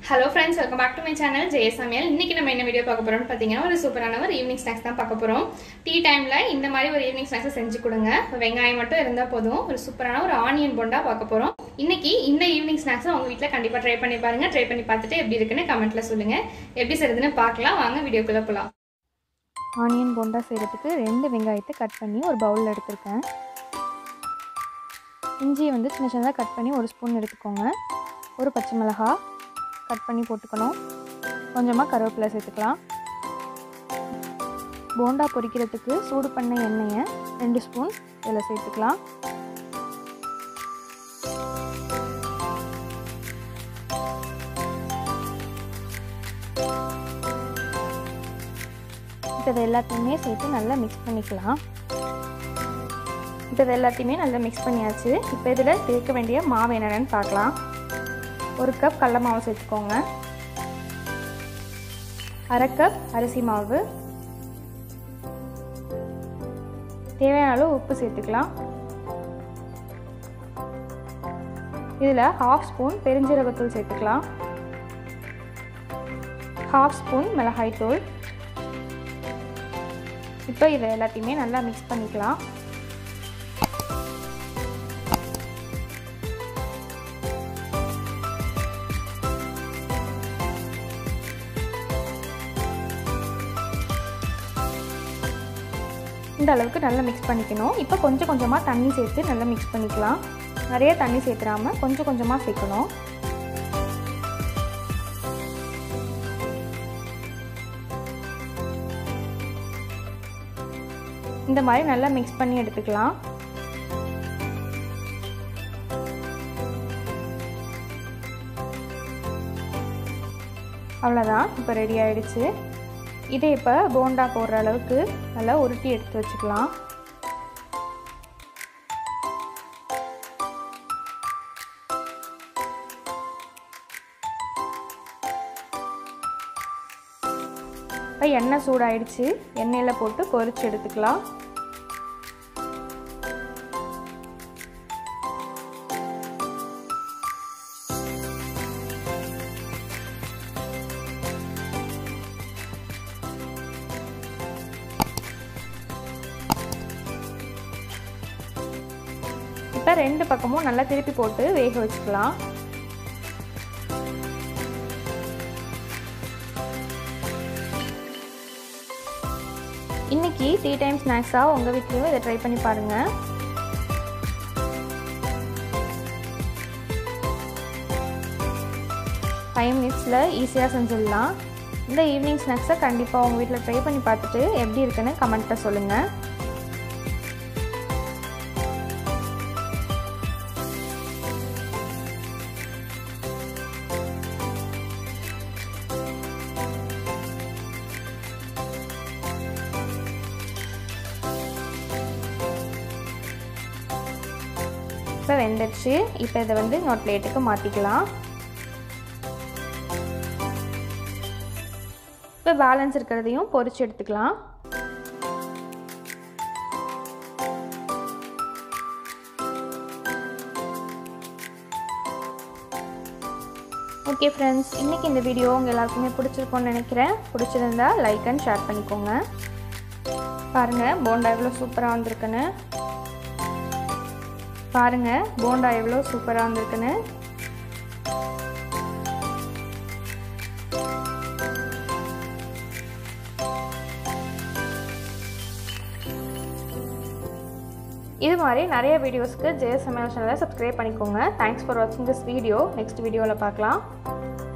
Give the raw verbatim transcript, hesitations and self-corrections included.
Hello friends, welcome back to my channel Samayal. இன்னைக்கு நம்ம என்ன வீடியோ பார்க்க போறோம்னு பாத்தீங்கன்னா ஒரு சூப்பரான ஒரு ஈவினிங் ஸ்நாக்ஸ் தான் பார்க்க போறோம். டீ டைம்ல இந்த மாதிரி ஒரு ஈவினிங் ஸ்நாக்ஸ் செஞ்சு கொடுங்க. வெங்காயம் மட்டும் இருந்தா போதும். ஒரு சூப்பரான ஒரு ஆனியன் போண்டா பார்க்க போறோம். இன்னைக்கு இந்த ஈவினிங் ஸ்நாக்ஸ் உங்க வீட்ல கண்டிப்பா ட்ரை பண்ணி பாருங்க. ட்ரை பண்ணி பார்த்துட்டு எப்படி இருக்குன்னு கமெண்ட்ல சொல்லுங்க. எப்படி செய்றதுன்னு பார்க்கலாம். வாங்க வீடியோக்குள்ள போலாம். ஆனியன் போண்டா செய்யறதுக்கு ரெண்டு வெங்காயத்தை கட் பண்ணி ஒரு பவுல்ல எடுத்துர்க்கேன். இஞ்சியை வந்து சின்ன சின்னதா கட் பண்ணி ஒரு ஸ்பூன் எடுத்துக்கோங்க. ஒரு பச்சை மிளகாய் கட் பண்ணி போட்டுக்கணும். கொஞ்சமாக கருவேப்பிலை சேர்த்துக்கலாம். போண்டா பொரிக்கிறதுக்கு சூடு பண்ண எண்ணெயை ரெண்டு ஸ்பூன் இதில் சேர்த்துக்கலாம். இப்போ இதை எல்லாத்தையுமே சேர்த்து நல்லா மிக்ஸ் பண்ணிக்கலாம். இப்போ இதை எல்லாத்தையுமே நல்லா மிக்ஸ் பண்ணியாச்சு. இப்போ இதில் சேர்க்க வேண்டிய மாவு என்னென்னு பார்க்கலாம். ஒரு கப் கடல மாவு சேர்த்துக்கோங்க. அரை கப் அரிசி மாவு, தேவையான அளவு உப்பு சேர்த்துக்கலாம். இதில் ஹாஃப் ஸ்பூன் பெருஞ்சீரகத்தூள் சேர்த்துக்கலாம். ஹாஃப் ஸ்பூன் மிளகாய்த்தூள். இப்போ இதை எல்லாத்தையுமே நல்லா மிக்ஸ் பண்ணிக்கலாம். இந்த அளவுக்கு நல்லா மிக்ஸ் பண்ணிக்கணும். இப்போ கொஞ்சம் கொஞ்சமாக தண்ணி சேர்த்து நல்லா மிக்ஸ் பண்ணிக்கலாம். நிறைய தண்ணி சேர்த்துடாம கொஞ்சம் கொஞ்சமாக சேர்க்கணும். இந்த மாதிரி நல்லா மிக்ஸ் பண்ணி எடுத்துக்கலாம். அவ்வளோதான், இப்போ ரெடி ஆயிடுச்சு. இதை இப்போ போண்டா போடுற அளவுக்கு நல்லா உருட்டி எடுத்து வச்சுக்கலாம். இப்போ எண்ணெய் சூடாயிடுச்சு. எண்ணெயில் போட்டு பொரிச்சு எடுத்துக்கலாம். இப்போ ரெண்டு பக்கமும் நல்லா திருப்பி போட்டு வேக வச்சுக்கலாம். இன்னைக்கு டீ டைம் ஸ்நாக்ஸாக உங்கள் வீட்லேயும் இதை ட்ரை பண்ணி பாருங்கள். ஃபைவ் மினிட்ஸில் ஈஸியாக செஞ்சிடலாம். இந்த ஈவினிங் ஸ்நாக்ஸை கண்டிப்பாக உங்கள் வீட்டில் ட்ரை பண்ணி பார்த்துட்டு எப்படி இருக்குன்னு கமெண்ட்டில் சொல்லுங்கள். இப்போ வெந்துடுச்சு. இப்போ இதை வந்து இன்னொரு பிளேட்டுக்கு மாற்றிக்கலாம். இப்போ பேலன்ஸ் இருக்கிறதையும் பொரிச்சு எடுத்துக்கலாம். ஓகே ஃப்ரெண்ட்ஸ், இன்றைக்கி இந்த வீடியோ உங்கள் எல்லாருக்குமே பிடிச்சிருக்கோன்னு நினைக்கிறேன். பிடிச்சிருந்தா லைக் அண்ட் ஷேர் பண்ணிக்கோங்க. பாருங்கள் போண்டா எவ்வளோ சூப்பராக வந்திருக்குன்னு. பாருங்க போண்டா எவ்வளோ சூப்பராக வந்திருக்குன்னு. இது மாதிரி நிறைய வீடியோஸ்க்கு ஜெய சமையல் சேனலை சப்ஸ்கிரைப் பண்ணிக்கோங்க. தேங்க்ஸ் ஃபார் வாட்சிங் திஸ் வீடியோ. நெக்ஸ்ட் வீடியோவில் பார்க்கலாம்.